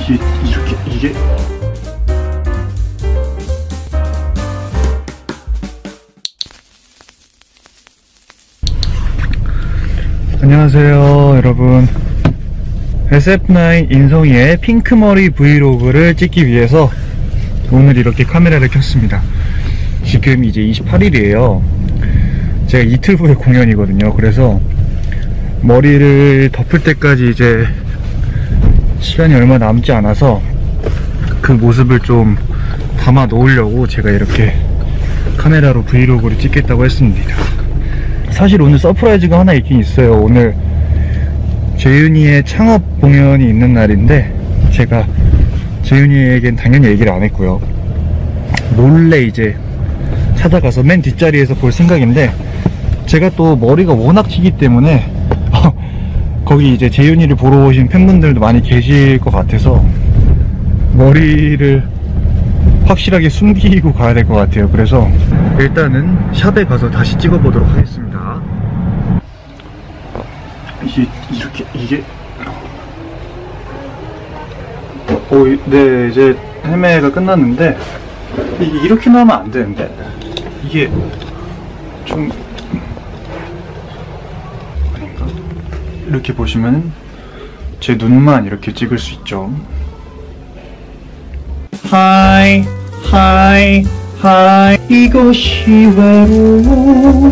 이게 안녕하세요 여러분. SF9 인성이의 핑크머리 브이로그를 찍기 위해서 오늘 이렇게 카메라를 켰습니다. 지금 이제 28일이에요 제가 이틀 후에 공연이거든요. 그래서 머리를 덮을 때까지 이제 시간이 얼마 남지 않아서 그 모습을 좀 담아 놓으려고 제가 이렇게 카메라로 브이로그를 찍겠다고 했습니다. 사실 오늘 서프라이즈가 하나 있긴 있어요. 오늘 재윤이의 창업 공연이 있는 날인데 제가 재윤이에겐 당연히 얘기를 안 했고요. 몰래 이제 찾아가서 맨 뒷자리에서 볼 생각인데, 제가 또 머리가 워낙 튀기 때문에 거기 이제 재윤이를 보러 오신 팬분들도 많이 계실 것 같아서 머리를 확실하게 숨기고 가야 될 것 같아요. 그래서 일단은 샵에 가서 다시 찍어보도록 하겠습니다. 이게 네, 이제 헤매가 끝났는데 이렇게 나오면 안 되는데, 이게 좀 아닌가? 이렇게 보시면 제 눈만 이렇게 찍을 수 있죠. 하이 이것이 외로운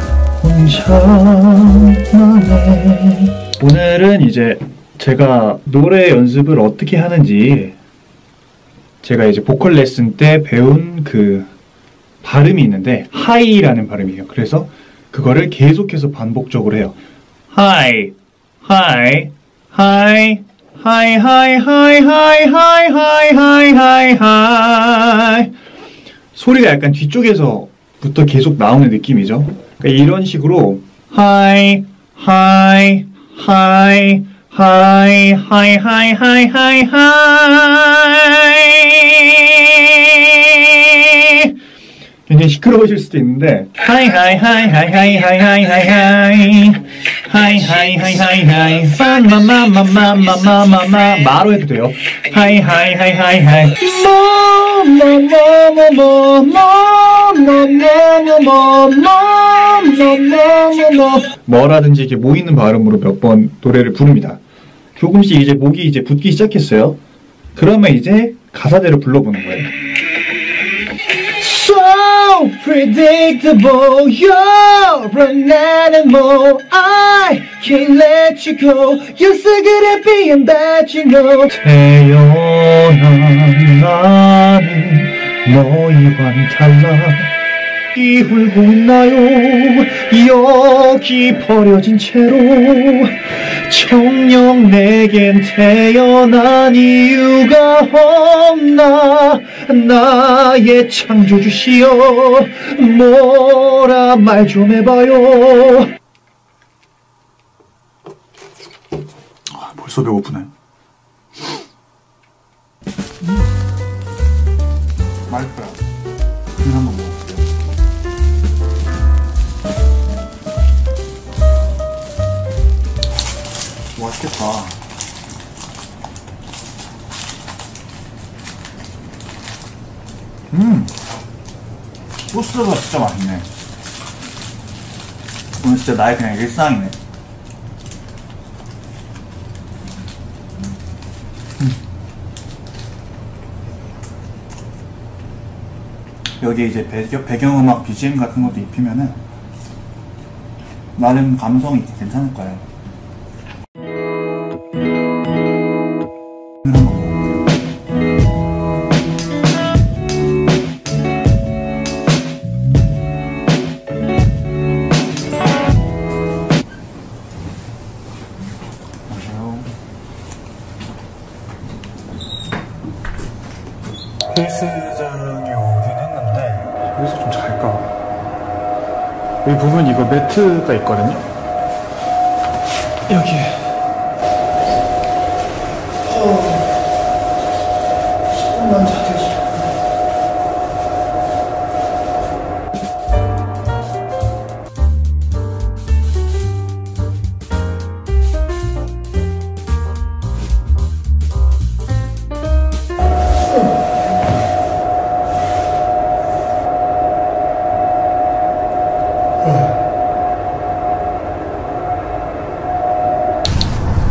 혼자만의. 오늘은 이제 제가 노래 연습을 어떻게 하는지, 제가 이제 보컬 레슨 때 배운 그 발음이 있는데 하이라는 발음이에요. 그래서 그거를 계속해서 반복적으로 해요. 하이 소리가 약간 뒤쪽에서부터 계속 나오는 느낌이죠. 그러니까 이런 식으로 하이 굉장히 시끄러우실 수도 있는데 마로 해도 돼요. 뭐라든지 이렇게 모이는 발음으로 몇 번 노래를 부릅니다. 조금씩 이제 목이 이제 붙기 시작했어요. 그러면 이제 가사대로 불러보는 거예요. So predictable, you're an animal. I can't let you go. You're so good at being bad, you know. 태어난 나는 너희와는 달라. 울고 있나요? 여기 버려진 채로. 정녕 내겐 태어난 이유가 없나. 나의 창조주시여 뭐라 말 좀 해봐요. 벌써 배고프네. 맛있어요. 이거 한번 먹어볼게요. 맛있겠다. 소스가 진짜 맛있네. 오늘 진짜 나의 그냥 일상이네. 여기 이제 배경음악 BGM 같은 것도 입히면은 나름 감성이 괜찮을 거예요. 헬스장에 오긴 했는데 여기서 좀 잘까? 여기 보면 이거 매트가 있거든요? 여기에 조금만 자대줘.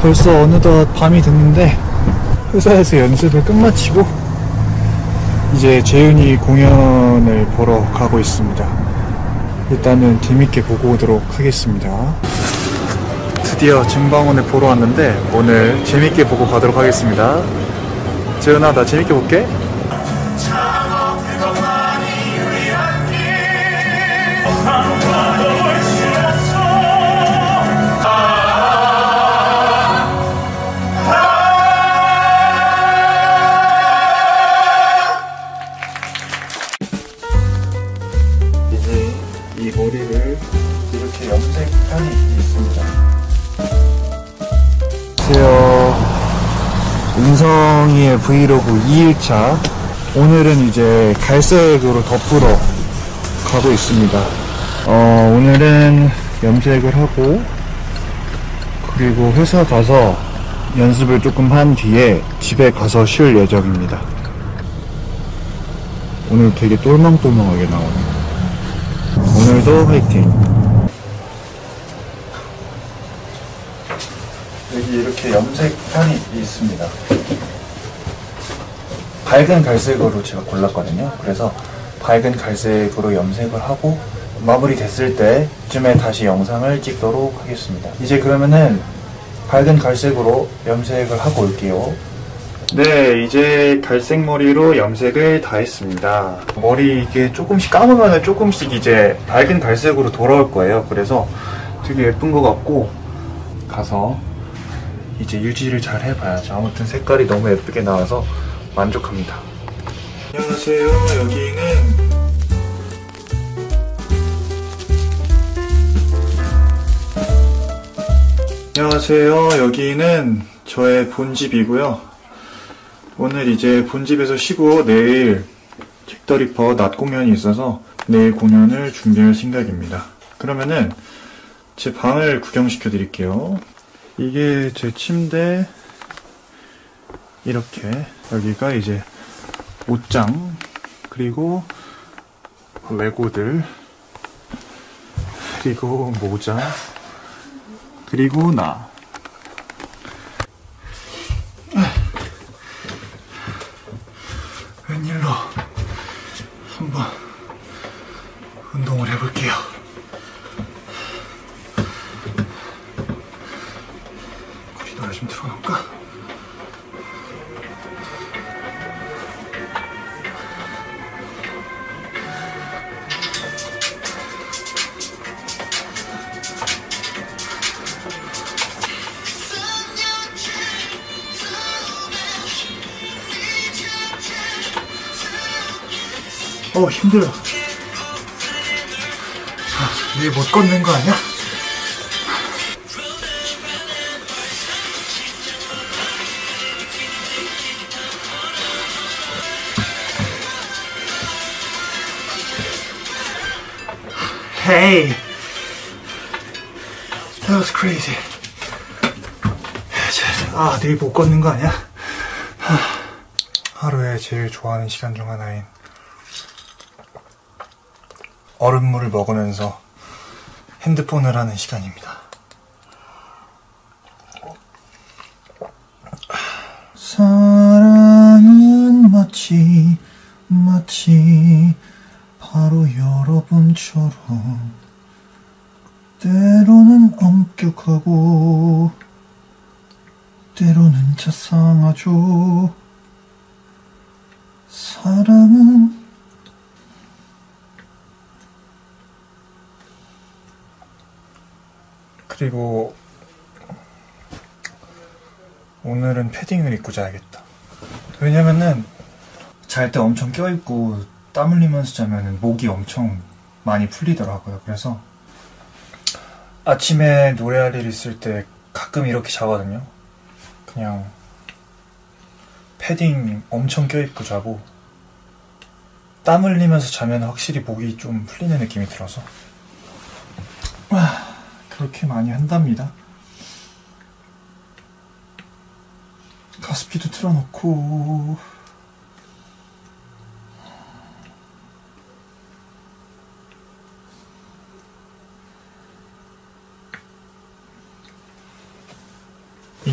벌써 어느덧 밤이 됐는데 회사에서 연습을 끝마치고 이제 재윤이 공연을 보러 가고 있습니다. 일단은 재밌게 보고 오도록 하겠습니다. 드디어 증방원을 보러 왔는데 오늘 재밌게 보고 가도록 하겠습니다. 재윤아, 나 재밌게 볼게. 이제 이 머리를 이렇게 염색판이 있습니다. 안녕하세요. 은성이의 브이로그 2일차. 오늘은 이제 갈색으로 덮으러 가고 있습니다. 오늘은 염색을 하고 그리고 회사 가서 연습을 조금 한 뒤에 집에 가서 쉴 예정입니다. 오늘 되게 똘망똘망하게 나오네요. 오늘도 화이팅! 여기 이렇게 염색판이 있습니다. 밝은 갈색으로 제가 골랐거든요. 그래서 밝은 갈색으로 염색을 하고 마무리 됐을 때쯤에 다시 영상을 찍도록 하겠습니다. 이제 그러면은 밝은 갈색으로 염색을 하고 올게요. 네, 이제 갈색 머리로 염색을 다 했습니다. 머리 이게 조금씩 감으면 조금씩 이제 밝은 갈색으로 돌아올 거예요. 그래서 되게 예쁜 것 같고 가서 이제 유지를 잘 해봐야죠. 아무튼 색깔이 너무 예쁘게 나와서 만족합니다. 안녕하세요. 여기는 안녕하세요. 여기는 저의 본집이고요. 오늘 이제 본집에서 쉬고 내일 잭더리퍼 낮 공연이 있어서 내일 공연을 준비할 생각입니다. 그러면은 제 방을 구경시켜 드릴게요. 이게 제 침대, 이렇게 여기가 이제 옷장, 그리고 레고들, 그리고 모자, 그리고 나. 웬일로 한번 운동을 해볼게요. 노래 좀 틀어놓을까? 힘들어. 얘 못 걷는 거 아니야? Hey, that was crazy. 내일 못 걷는 거 아니야? 하루에 제일 좋아하는 시간 중 하나인 얼음물을 먹으면서 핸드폰을 하는 시간입니다. 사랑은 마치 바로 여러분처럼 때로는 엄격하고 때로는 자상하죠. 사랑은 그리고 오늘은 패딩을 입고 자야겠다. 왜냐면은 잘 때 엄청 껴입고 땀 흘리면서 자면은 목이 엄청 많이 풀리더라고요. 그래서 아침에 노래할 일 있을 때 가끔 이렇게 자거든요. 그냥 패딩 엄청 껴입고 자고 땀 흘리면서 자면 확실히 목이 좀 풀리는 느낌이 들어서 그렇게 많이 한답니다. 가습기도 틀어놓고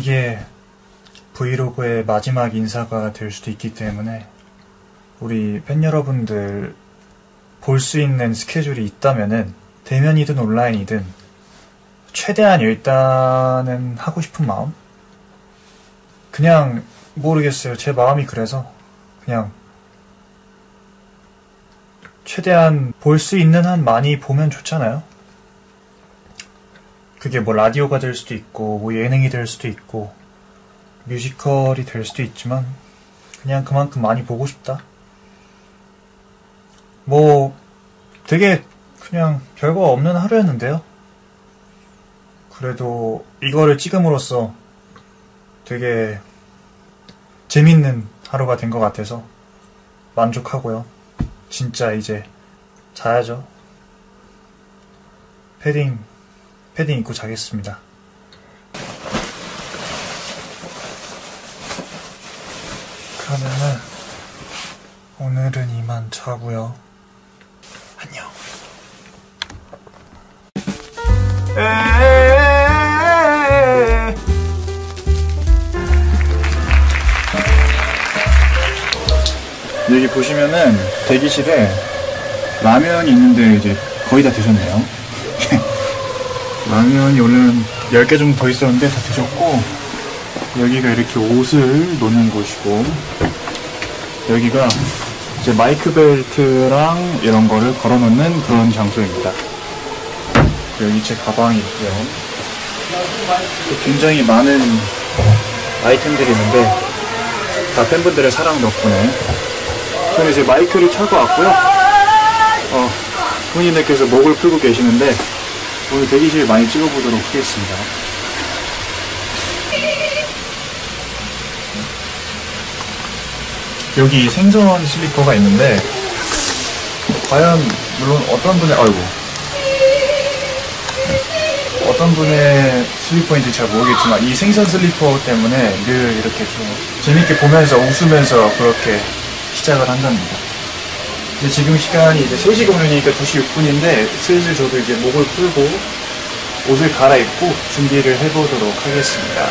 이게 브이로그의 마지막 인사가 될 수도 있기 때문에 우리 팬 여러분들 볼 수 있는 스케줄이 있다면은 대면이든 온라인이든 최대한 일단은 하고 싶은 마음? 그냥 모르겠어요. 제 마음이 그래서 그냥 최대한 볼 수 있는 한 많이 보면 좋잖아요. 그게 뭐 라디오가 될 수도 있고 뭐 예능이 될 수도 있고 뮤지컬이 될 수도 있지만 그냥 그만큼 많이 보고 싶다. 뭐 되게 그냥 별거 없는 하루였는데요. 그래도 이거를 찍음으로써 되게 재밌는 하루가 된 것 같아서 만족하고요. 진짜 이제 자야죠. 패딩 입고 자겠습니다. 그러면은 오늘은 이만 자고요. 안녕. 여기 보시면은 대기실에 라면이 있는데 이제 거의 다 드셨네요. 라면이 원래는 10개 정도 더 있었는데 다 드셨고, 여기가 이렇게 옷을 놓는 곳이고, 여기가 이제 마이크 벨트랑 이런 거를 걸어 놓는 그런 장소입니다. 여기 제 가방이 있고요. 굉장히 많은 아이템들이 있는데 다 팬분들의 사랑 덕분에 저는 이제 마이크를 차고 왔고요. 부모님들께서 목을 풀고 계시는데 오늘 대기실 많이 찍어보도록 하겠습니다. 여기 생선 슬리퍼가 있는데 과연 물론 어떤 분의 슬리퍼인지 잘 모르겠지만 이 생선 슬리퍼 때문에 늘 이렇게 좀 재밌게 보면서 웃으면서 그렇게 시작을 한답니다. 근데 지금 시간이 이제 3시 공연이니까 2시 6분인데 슬슬 저도 이제 목을 풀고 옷을 갈아입고 준비를 해보도록 하겠습니다.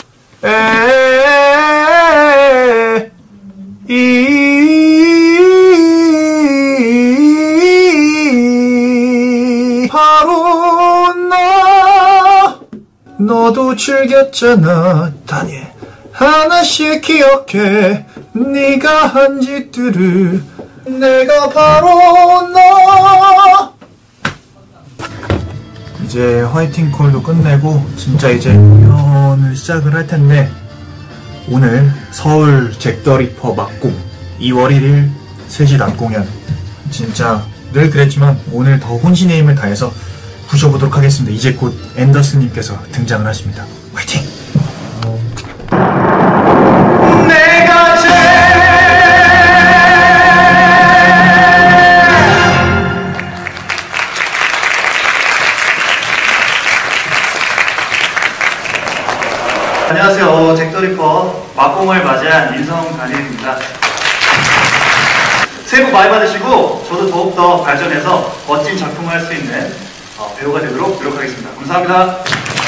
바로 나 너도 즐겼잖아. 다니 하나씩 기억해 네가 한 짓들을. 내가 바로 너. 이제 화이팅 콜도 끝내고 진짜 이제 공연을 시작을 할 텐데, 오늘 서울 잭 더 리퍼 막공 2월 1일 3시 낮 공연, 진짜 늘 그랬지만 오늘 더 혼신의 힘을 다해서 부셔보도록 하겠습니다. 이제 곧 앤더슨님께서 등장을 하십니다. 화이팅! 내가 안녕하세요. 잭 더 리퍼 막공을 맞이한 인성간입니다. 새해 복 많이 받으시고 저도 더욱더 발전해서 멋진 작품을 할 수 있는 배우가 되도록 노력하겠습니다. 감사합니다.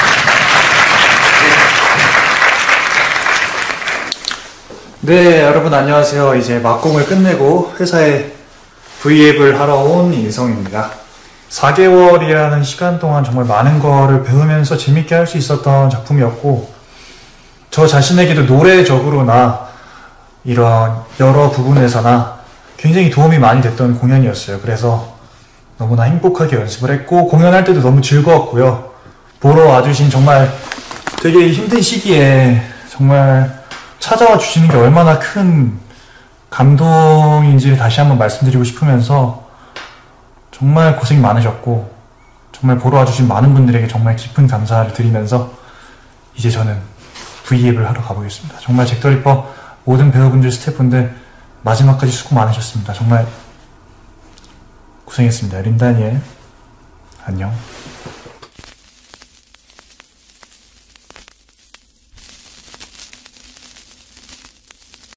네, 여러분 안녕하세요. 이제 막공을 끝내고 회사에 V앱을 하러 온 인성입니다. 4개월이라는 시간 동안 정말 많은 거를 배우면서 재밌게 할 수 있었던 작품이었고, 저 자신에게도 노래적으로나 이런 여러 부분에서나 굉장히 도움이 많이 됐던 공연이었어요. 그래서 너무나 행복하게 연습을 했고 공연할 때도 너무 즐거웠고요. 보러 와주신 정말 되게 힘든 시기에 정말 찾아와 주시는 게 얼마나 큰 감동인지를 다시 한번 말씀드리고 싶으면서 정말 고생이 많으셨고 정말 보러 와주신 많은 분들에게 정말 깊은 감사를 드리면서 이제 저는 V앱을 하러 가보겠습니다. 정말 잭 더 리퍼 모든 배우분들, 스태프분들 마지막까지 수고 많으셨습니다. 정말 고생했습니다. 린다니엘 안녕.